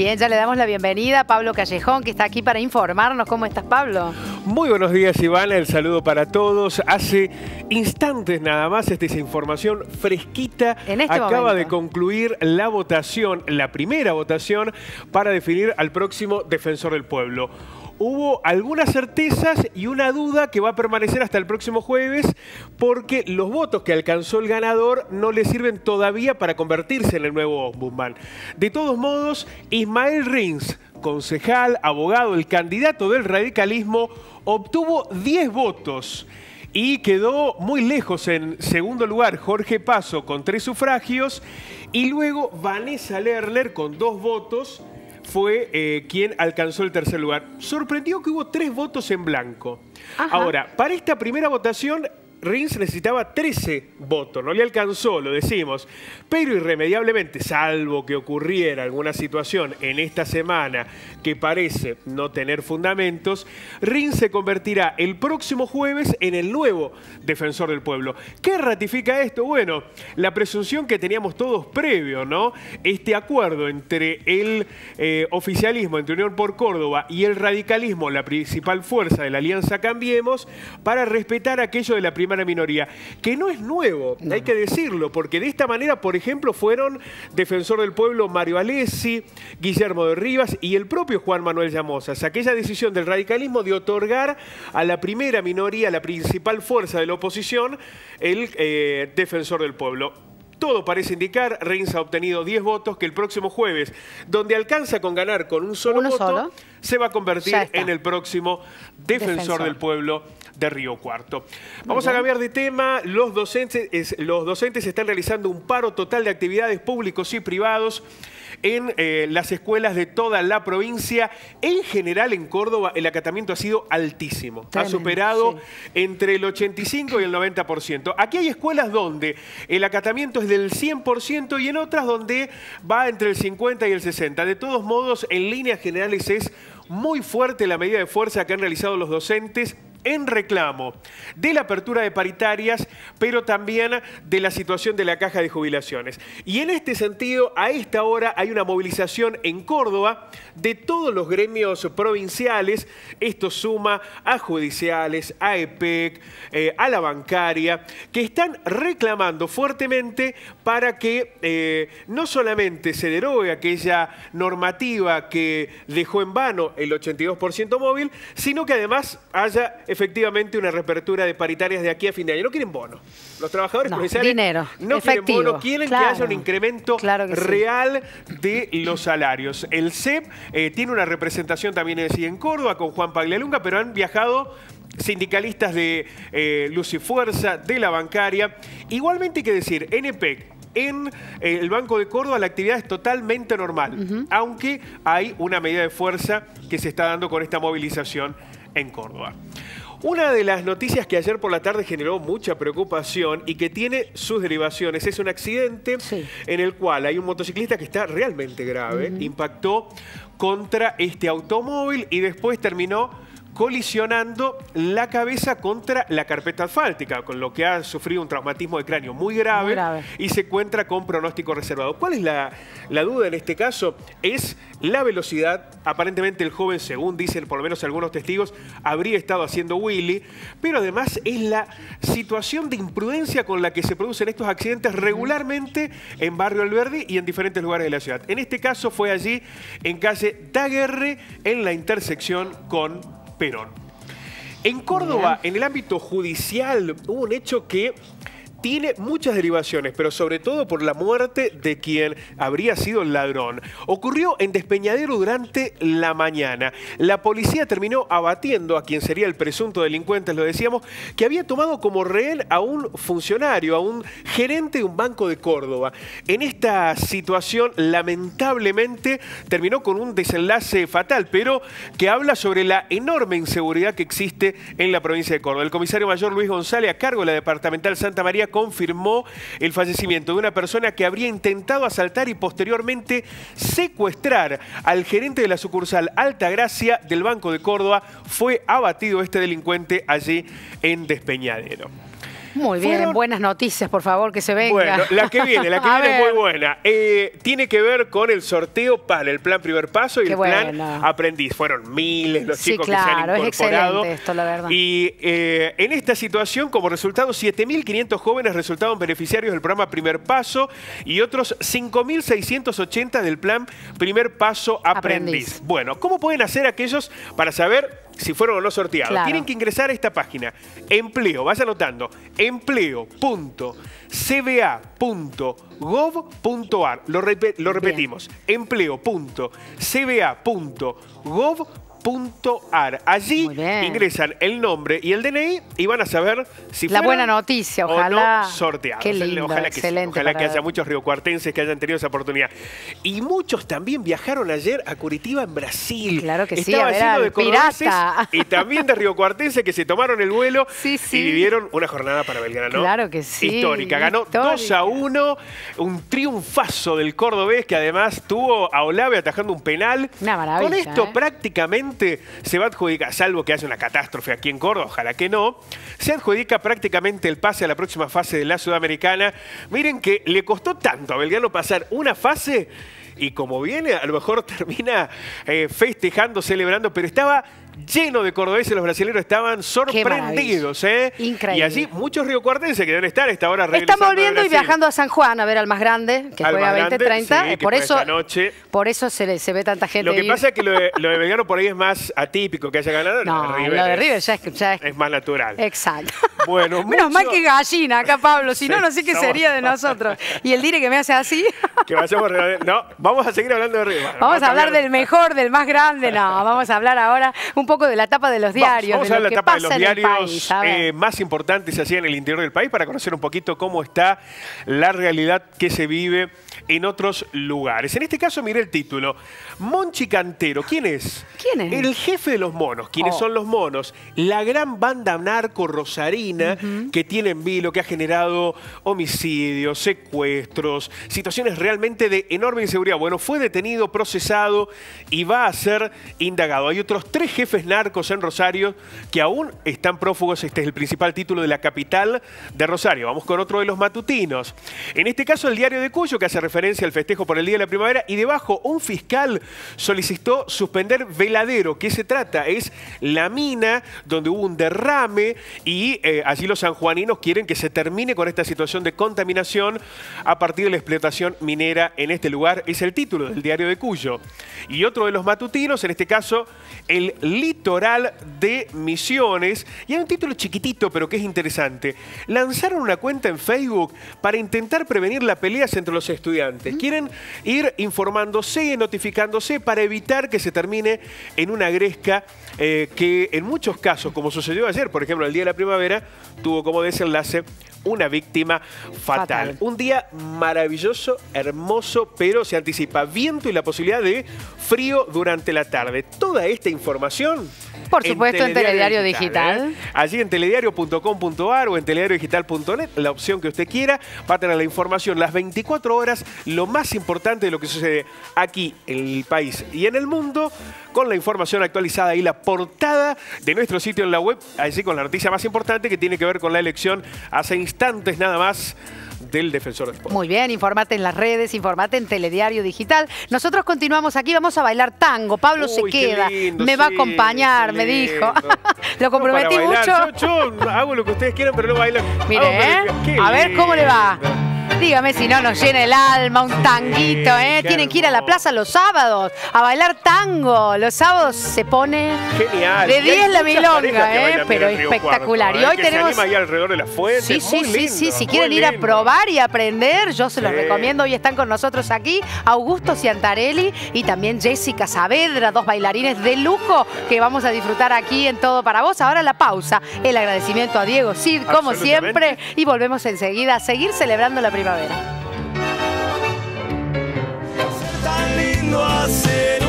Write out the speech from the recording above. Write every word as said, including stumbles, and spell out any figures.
Bien, ya le damos la bienvenida a Pablo Callejón, que está aquí para informarnos. ¿Cómo estás, Pablo? Muy buenos días, Ivana. El saludo para todos. Hace instantes nada más, esta es información fresquita. En este Acaba momento. de concluir la votación, la primera votación para definir al próximo defensor del pueblo. Hubo algunas certezas y una duda que va a permanecer hasta el próximo jueves porque los votos que alcanzó el ganador no le sirven todavía para convertirse en el nuevo ombudsman. De todos modos, Ismael Rins, concejal, abogado, el candidato del radicalismo, obtuvo diez votos. Y quedó muy lejos en segundo lugar Jorge Paso con tres sufragios y luego Vanessa Lerner con dos votos fue eh, quien alcanzó el tercer lugar. Sorprendió que hubo tres votos en blanco. Ajá. Ahora, para esta primera votación, Rins necesitaba trece votos, no le alcanzó, lo decimos, pero irremediablemente, salvo que ocurriera alguna situación en esta semana que parece no tener fundamentos, Rins se convertirá el próximo jueves en el nuevo defensor del pueblo. ¿Qué ratifica esto? Bueno, la presunción que teníamos todos previo, ¿no? Este acuerdo entre el eh, oficialismo, entre Unión por Córdoba y el radicalismo, la principal fuerza de la Alianza Cambiemos, para respetar aquello de la primera minoría, que no es nuevo, no. Hay que decirlo, porque de esta manera, por ejemplo, fueron defensor del pueblo Mario Alessi, Guillermo de Rivas y el propio Juan Manuel Llamosas. Aquella decisión del radicalismo de otorgar a la primera minoría, la principal fuerza de la oposición, el eh, defensor del pueblo. Todo parece indicar, Rins ha obtenido diez votos, que el próximo jueves, donde alcanza con ganar con un solo ¿Uno voto, solo? se va a convertir en el próximo defensor, defensor del pueblo de Río Cuarto. Vamos a cambiar de tema. Los docentes, es, los docentes están realizando un paro total de actividades públicos y privados en eh, las escuelas de toda la provincia. En general, en Córdoba, el acatamiento ha sido altísimo. Tremendo, ha superado sí. entre el ochenta y cinco y el noventa por ciento. Aquí hay escuelas donde el acatamiento es del cien por ciento y en otras donde va entre el cincuenta y el sesenta por ciento. De todos modos, en líneas generales es muy fuerte la medida de fuerza que han realizado los docentes en reclamo de la apertura de paritarias, pero también de la situación de la caja de jubilaciones. Y en este sentido, a esta hora hay una movilización en Córdoba de todos los gremios provinciales. Esto suma a judiciales, a E P E C, eh, a la bancaria, que están reclamando fuertemente para que eh, no solamente se derogue aquella normativa que dejó en vano el ochenta y dos por ciento móvil, sino que además haya efectivamente una reapertura de paritarias de aquí a fin de año. No quieren bono. Los trabajadores no, provinciales dinero, no efectivo, quieren bono, quieren claro, que haya un incremento claro que real sí. de los salarios. El C E P eh, tiene una representación también en Córdoba con Juan Paglialunga, pero han viajado sindicalistas de eh, Luz y Fuerza, de la bancaria. Igualmente hay que decir, en E P E C, en eh, el Banco de Córdoba la actividad es totalmente normal, uh-huh. aunque hay una medida de fuerza que se está dando con esta movilización en Córdoba. Una de las noticias que ayer por la tarde generó mucha preocupación y que tiene sus derivaciones es un accidente sí. en el cual hay un motociclista que está realmente grave, uh-huh. impactó contra este automóvil y después terminó colisionando la cabeza contra la carpeta asfáltica, con lo que ha sufrido un traumatismo de cráneo muy grave, muy grave. y se encuentra con pronóstico reservado. ¿Cuál es la, la duda en este caso? Es la velocidad. Aparentemente el joven, según dicen por lo menos algunos testigos, habría estado haciendo wheelie, pero además es la situación de imprudencia con la que se producen estos accidentes regularmente en Barrio Alberdi y en diferentes lugares de la ciudad. En este caso fue allí, en calle Daguerre, en la intersección con Perón. En Córdoba, en el ámbito judicial, hubo un hecho que tiene muchas derivaciones, pero sobre todo por la muerte de quien habría sido el ladrón. Ocurrió en Despeñadero durante la mañana. La policía terminó abatiendo a quien sería el presunto delincuente, lo decíamos, que había tomado como rehén a un funcionario, a un gerente de un banco de Córdoba. En esta situación, lamentablemente, terminó con un desenlace fatal, pero que habla sobre la enorme inseguridad que existe en la provincia de Córdoba. El comisario mayor Luis González, a cargo de la departamental Santa María, confirmó el fallecimiento de una persona que habría intentado asaltar y posteriormente secuestrar al gerente de la sucursal Altagracia del Banco de Córdoba. Fue abatido este delincuente allí en Despeñadero. Muy bien, Fueron... buenas noticias, por favor, que se venga. Bueno, la que viene, la que A viene ver. es muy buena. Eh, tiene que ver con el sorteo para el plan Primer Paso y Qué el plan bueno. Aprendiz. Fueron miles los Sí, chicos claro, que se han es incorporado. excelente esto, la verdad. Y eh, en esta situación, como resultado, siete mil quinientos jóvenes resultaron beneficiarios del programa Primer Paso y otros cinco mil seiscientos ochenta del plan Primer Paso Aprendiz. Aprendiz. Bueno, ¿cómo pueden hacer aquellos para saber si fueron o no sorteados? Claro. Tienen que ingresar a esta página, empleo, vas anotando, empleo punto c b a punto gov punto a r. Lo, rep lo repetimos, empleo punto c b a punto gov punto a r. Allí ingresan el nombre y el D N I y van a saber si la fueron buena noticia, ojalá. o no sorteados. Qué lindo, ojalá que, excelente. ojalá que para... haya muchos riocuartenses que hayan tenido esa oportunidad. Y muchos también viajaron ayer a Curitiba, en Brasil. Claro que sí, Estaba a ver lleno al de cordobeses pirata. y también de riocuartenses que se tomaron el vuelo sí, sí. y vivieron una jornada para Belgrano. Claro que sí. Histórica. Ganó Histórica. dos a uno, un triunfazo del cordobés que además tuvo a Olave atajando un penal. Una maravilla. Con esto ¿eh? prácticamente se va a adjudicar, salvo que haya una catástrofe aquí en Córdoba, ojalá que no, se adjudica prácticamente el pase a la próxima fase de la Sudamericana. Miren que le costó tanto a Belgrano pasar una fase y como viene, a lo mejor termina eh, festejando, celebrando, pero estaba lleno de cordobeses, los brasileños estaban sorprendidos. ¿eh? Increíble. Y allí muchos riocuartenses que deben estar a esta hora regresando Están volviendo de y viajando a San Juan a ver al más grande, que al juega veinte treinta. Sí, que por, eso, noche. por eso se, le, se ve tanta gente. Lo que ir. pasa es que lo de, lo de Belgrano por ahí es más atípico que haya ganado. No, lo de River, lo de es, River ya es, ya es... es más natural. Exacto. Bueno, menos mucho... mal que gallina acá, Pablo, si no, no sé qué Somos... sería de nosotros. Y el dire que me hace así. Que vayamos a... No, vamos a seguir hablando de River. Bueno, vamos, vamos a hablar cambiar... del mejor, del más grande. No, vamos a hablar ahora un poco de la tapa de los diarios. Vamos de a lo ver la que etapa de pasa los en el diarios país, eh, más importantes así en el interior del país para conocer un poquito cómo está la realidad que se vive en otros lugares. En este caso, mire el título. Monchi Cantero. ¿Quién es? ¿Quién es? El jefe de los monos. ¿Quiénes oh. son los monos? La gran banda narco rosarina uh-huh. que tiene en vilo, que ha generado homicidios, secuestros, situaciones realmente de enorme inseguridad. Bueno, fue detenido, procesado y va a ser indagado. Hay otros tres jefes narcos en Rosario que aún están prófugos. Este es el principal título de la capital de Rosario. Vamos con otro de los matutinos. En este caso, el Diario de Cuyo, que hace referencia al festejo por el Día de la Primavera, y debajo un fiscal solicitó suspender Veladero. ¿Qué se trata? Es la mina donde hubo un derrame y eh, allí los sanjuaninos quieren que se termine con esta situación de contaminación a partir de la explotación minera en este lugar. Es el título del Diario de Cuyo. Y otro de los matutinos, en este caso, el litoral de Misiones. Y hay un título chiquitito, pero que es interesante. Lanzaron una cuenta en Facebook para intentar prevenir las peleas entre los estudiantes. Quieren ir informándose, notificándose para evitar que se termine en una gresca eh, que en muchos casos, como sucedió ayer, por ejemplo, el Día de la Primavera, tuvo como desenlace una víctima fatal. fatal. Un día maravilloso, hermoso, pero se anticipa viento y la posibilidad de frío durante la tarde. Toda esta información... Por supuesto, en Telediario, en Telediario Digital. Digital. ¿eh? Allí en telediario punto com punto a r o en telediario digital punto net, la opción que usted quiera, va a tener la información las veinticuatro horas, lo más importante de lo que sucede aquí en el país y en el mundo, con la información actualizada y la portada de nuestro sitio en la web, allí con la noticia más importante que tiene que ver con la elección hace instantes nada más del Defensor del Pueblo. Muy bien, informate en las redes, informate en Telediario Digital. Nosotros continuamos aquí, vamos a bailar tango. Pablo Uy, se queda, lindo, me sí, va a acompañar, me dijo. Lo comprometí no, mucho. Yo, yo hago lo que ustedes quieran, pero no bailo. Mire, ¿eh? A ver cómo le va. Dígame si no nos llena el alma un tanguito, ¿eh? Sí, Tienen que ir a la plaza los sábados a bailar tango. Los sábados se pone genial. de diez la milonga, ¿eh? Pero espectacular. Cuarto, y hoy ¿eh? que tenemos... se anima ahí alrededor de la fuente. Sí, sí, muy sí, lindo, sí. Si quieren ir lindo. a probar y aprender, yo se los sí. recomiendo. Hoy están con nosotros aquí Augusto Ciantarelli y también Jessica Saavedra, dos bailarines de lujo que vamos a disfrutar aquí en Todo para Vos. Ahora la pausa, el agradecimiento a Diego Cid, como siempre, y volvemos enseguida a seguir celebrando la primavera. Tan lindo hacer